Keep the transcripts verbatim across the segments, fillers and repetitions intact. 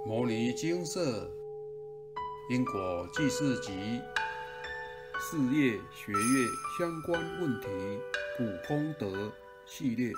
摩尼精舍因果记事集事业学业相关问题普功德系列。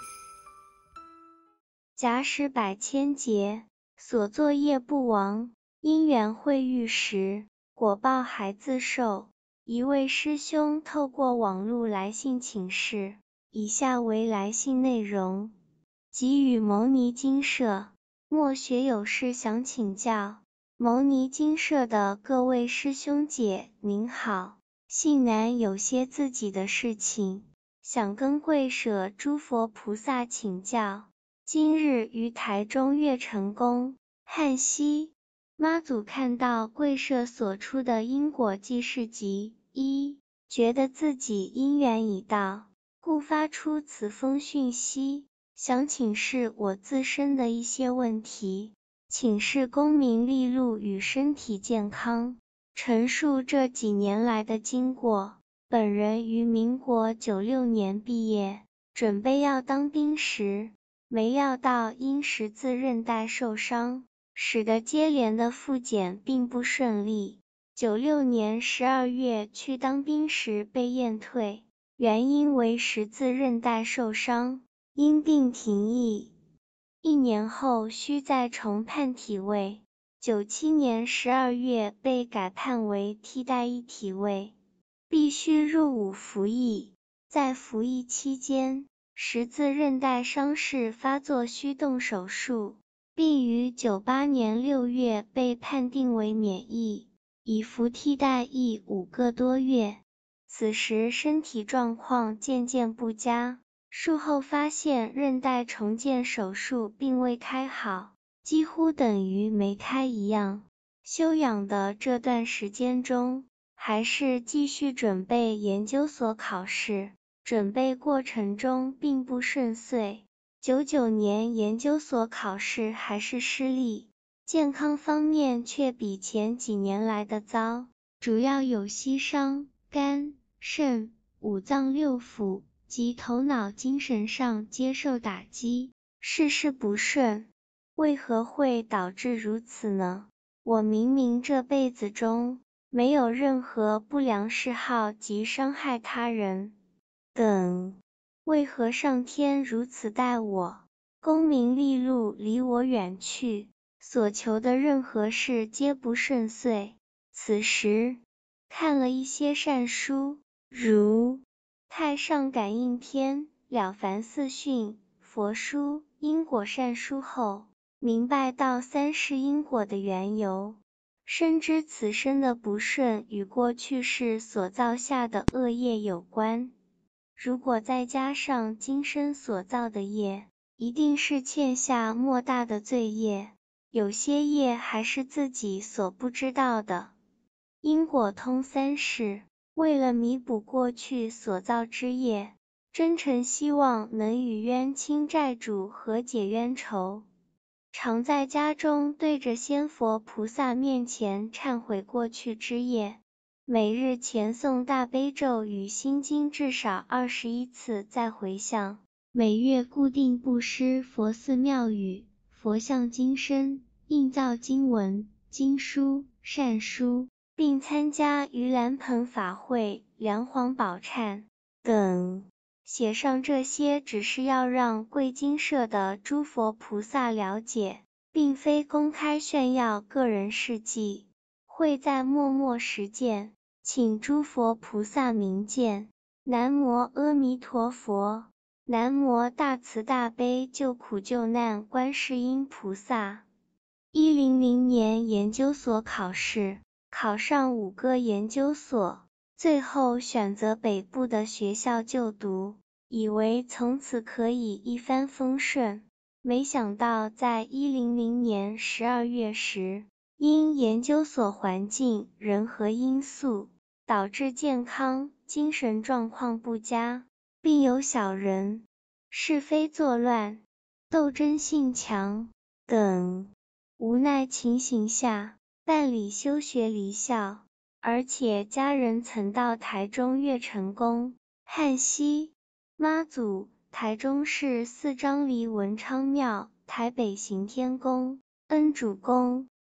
假使百千劫，所作业不亡，因缘会遇时，果报还自受。一位师兄透过网络来信请示，以下为来信内容：给予牟尼精舍，莫学有事想请教。牟尼精舍的各位师兄姐，您好，信男有些自己的事情，想跟贵舍诸佛菩萨请教。今日于台中月成宫汉西妈祖看到贵舍所出的因果记事集一，觉得自己因缘已到，故发出此封讯息，想请示我自身的一些问题，请示功名利禄与身体健康，陈述这几年来的经过。本人于民国九六年毕业，准备要当兵时，没料到因十字韧带受伤，使得接连的复检并不顺利。九六年十二月去当兵时被验退，原因为十字韧带受伤，因病停役。一年后需再重判体位，九七年十二月被改判为替代役体位，必须入伍服役。在服役期间，十字韧带伤势发作需动手术，并于九八年六月被判定为免役，已服替代役五个多月。此时身体状况渐渐不佳，术后发现韧带重建手术并未开好，几乎等于没开一样。休养的这段时间中，还是继续准备研究所考试，准备过程中并不顺遂。九九年研究所考试还是失利，健康方面却比前几年来的糟，主要有膝伤、肝、肾、五脏六腑及头脑精神上接受打击，事事不顺。为何会导致如此呢？我明明这辈子中没有任何不良嗜好及伤害他人等，为何上天如此待我？功名利禄离我远去，所求的任何事皆不顺遂。此时看了一些善书，如《太上感应篇》、了凡四训、佛书、因果善书后，明白到三世因果的缘由，深知此生的不顺与过去世所造下的恶业有关。如果再加上今生所造的业，一定是欠下莫大的罪业，有些业还是自己所不知道的。因果通三世，为了弥补过去所造之业，真诚希望能与冤亲债主和解冤仇。常在家中对着仙佛菩萨面前忏悔过去之业，每日虔诵大悲咒与心经至少二十一次再回向，每月固定布施佛寺庙宇、佛像经身、印造经文、经书、善书，并参加盂兰盆法会、梁皇宝忏等。写上这些只是要让贵精舍的诸佛菩萨了解，并非公开炫耀个人事迹，会在默默实践，请诸佛菩萨明鉴。南无阿弥陀佛，南无大慈大悲救苦救难观世音菩萨。一零零年研究所考试，考上五个研究所，最后选择北部的学校就读，以为从此可以一帆风顺。没想到在一零零年十二月时，因研究所环境、人和因素，导致健康、精神状况不佳，并有小人、是非作乱、斗争性强等无奈情形下，办理休学离校，而且家人曾到台中月成宫、汉西妈祖、台中市四张犁文昌庙、台北行天宫、恩主宫、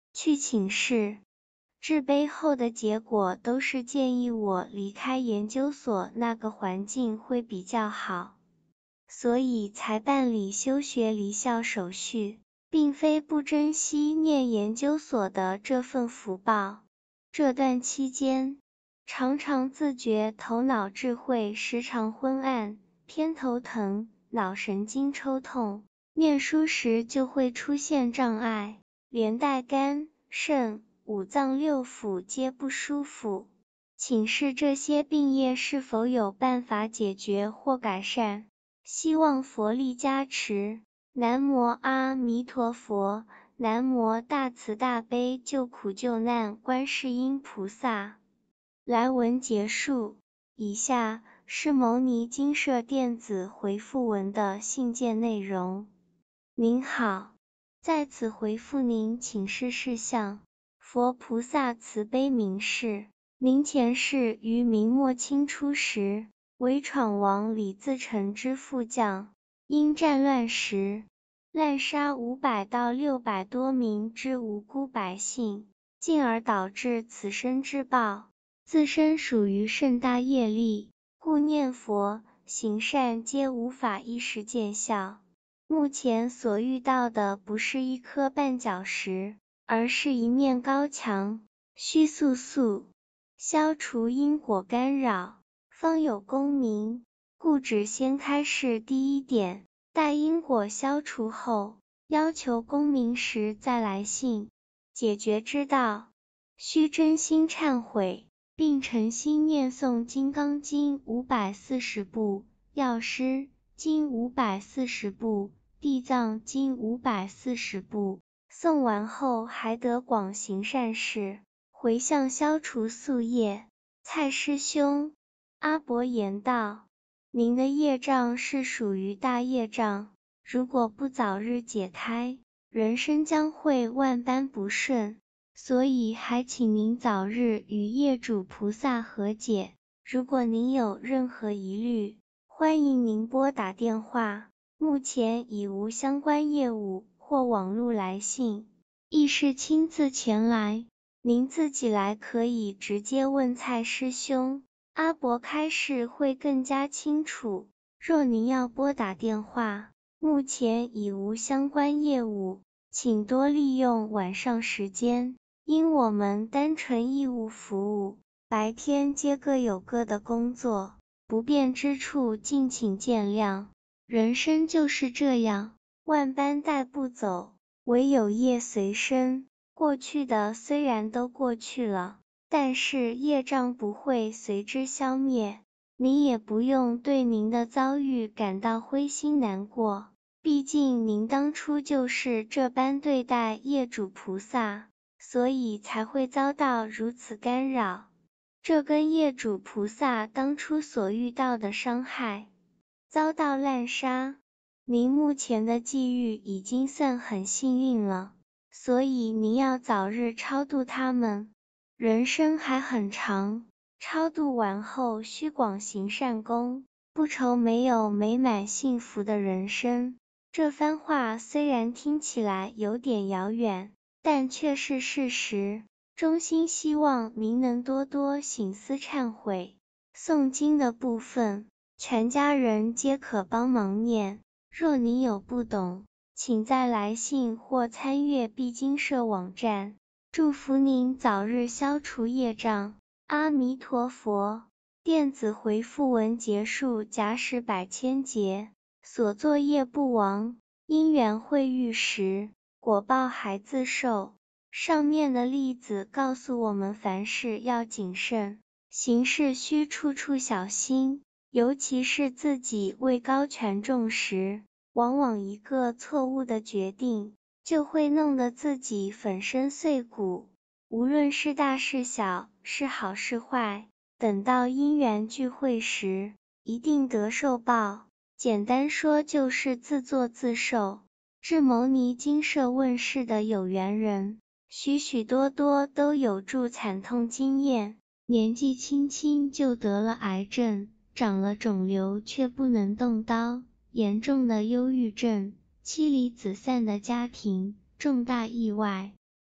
去请示。至悲后的结果都是建议我离开研究所那个环境会比较好，所以才办理休学离校手续，并非不珍惜念研究所的这份福报。这段期间，常常自觉头脑智慧时常昏暗，偏头疼，脑神经抽痛，念书时就会出现障碍，连带肝、肾、五脏六腑皆不舒服。请示这些病业是否有办法解决或改善？希望佛力加持。南无阿弥陀佛，南无大慈大悲救苦救难观世音菩萨。来文结束。以下是牟尼精舍电子回复文的信件内容。您好，在此回复您请示事项。佛菩萨慈悲明示，您前世于明末清初时，为闯王李自成之副将，因战乱时，滥杀五百到六百多名之无辜百姓，进而导致此生之报，自身属于甚大业力，故念佛、行善皆无法一时见效。目前所遇到的不是一颗绊脚石，而是一面高墙，需速速消除因果干扰，方有功名，故只先开示第一点，待因果消除后，要求功名时再来信。解决之道，需真心忏悔，并诚心念诵《金刚经》五百四十部、药师经五百四十部、地藏经五百四十部，诵完后还得广行善事，回向消除宿业。蔡师兄，阿伯言道，您的业障是属于大业障，如果不早日解开，人生将会万般不顺，所以还请您早日与业主菩萨和解。如果您有任何疑虑，欢迎您拨打电话，目前已无相关业务或网络来信，亦是亲自前来。您自己来可以直接问蔡师兄，阿伯开示会更加清楚。若您要拨打电话，目前已无相关业务，请多利用晚上时间，因我们单纯义务服务，白天皆各有各的工作，不便之处敬请见谅。人生就是这样，万般带不走，唯有业随身。过去的虽然都过去了，但是业障不会随之消灭，您也不用对您的遭遇感到灰心难过，毕竟您当初就是这般对待业主菩萨，所以才会遭到如此干扰。这跟业主菩萨当初所遇到的伤害，遭到滥杀，您目前的际遇已经算很幸运了。所以您要早日超度他们，人生还很长，超度完后需广行善功，不愁没有美满幸福的人生。这番话虽然听起来有点遥远，但却是事实，衷心希望您能多多省思忏悔。诵经的部分，全家人皆可帮忙念，若您有不懂，请再来信或参阅必经社网站。祝福您早日消除业障，阿弥陀佛。电子回复文结束。假使百千劫，所作业不亡，因缘会遇时，果报还自受。上面的例子告诉我们，凡事要谨慎，行事需处处小心，尤其是自己位高权重时，往往一个错误的决定，就会弄得自己粉身碎骨。无论是大是小，是好是坏，等到因缘聚会时，一定得受报。简单说就是自作自受。至牟尼精舍问世的有缘人，许许多多都有著惨痛经验，年纪轻轻就得了癌症，长了肿瘤却不能动刀，严重的忧郁症，妻离子散的家庭，重大意外，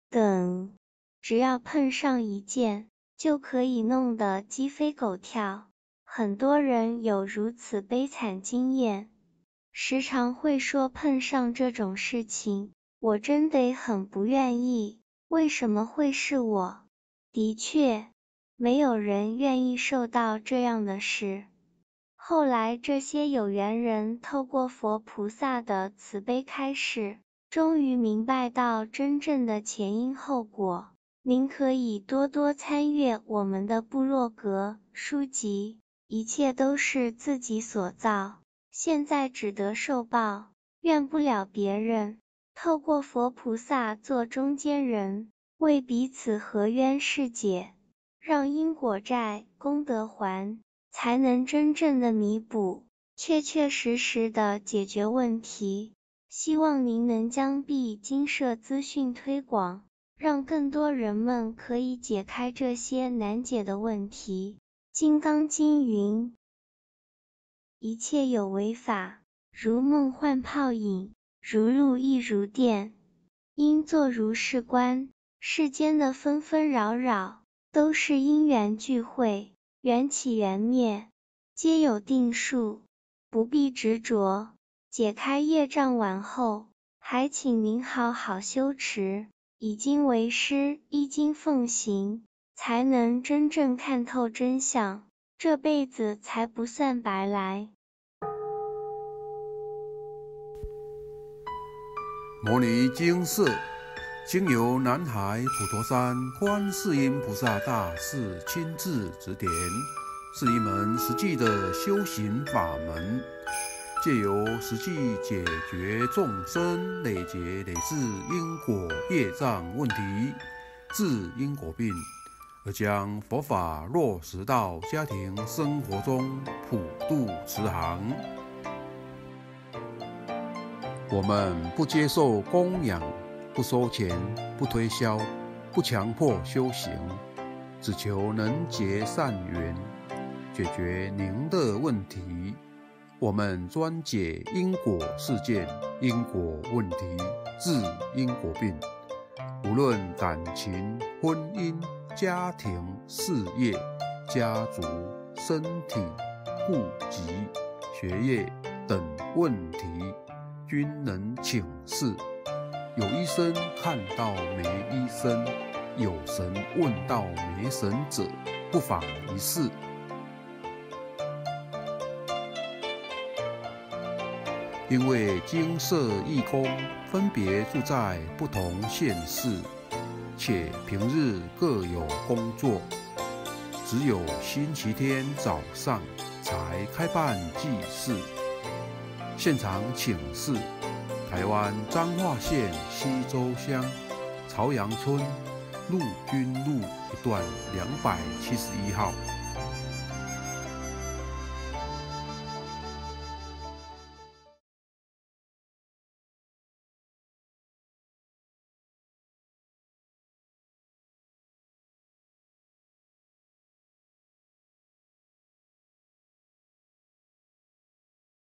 等，只要碰上一件，就可以弄得鸡飞狗跳。很多人有如此悲惨经验，时常会说碰上这种事情，我真得很不愿意，为什么会是我？的确，没有人愿意受到这样的事。后来这些有缘人透过佛菩萨的慈悲开示，终于明白到真正的前因后果。您可以多多参阅我们的部落格书籍，一切都是自己所造，现在只得受报，怨不了别人。透过佛菩萨做中间人，为彼此和冤释解，让因果债功德还，才能真正的弥补，确确实实的解决问题。希望您能将必经社资讯推广，让更多人们可以解开这些难解的问题。金刚经云：一切有为法，如梦幻泡影，如露亦如电，应作如是观。世间的纷纷扰扰，都是因缘聚会，缘起缘灭，皆有定数，不必执着。解开业障完后，还请您好好修持，以经为师，依经奉行，才能真正看透真相，这辈子才不算白来。 摩尼经释经由南海普陀山观世音菩萨大士亲自指点，是一门实际的修行法门，借由实际解决众生累劫累世因果业障问题，治因果病，而将佛法落实到家庭生活中，普度慈航。我们不接受供养，不收钱，不推销，不强迫修行，只求能结善缘，解决您的问题。我们专解因果事件、因果问题，治因果病。无论感情、婚姻、家庭、事业、家族、身体、户籍、学业等问题，均能请示。有医生看到没医生，有神问到没神者，不妨一试。因为精舍义工分别住在不同县市，且平日各有工作，只有星期天早上才开办祭祀。现场请示台湾彰化县溪州乡朝阳村陆军路一段两百七十一号，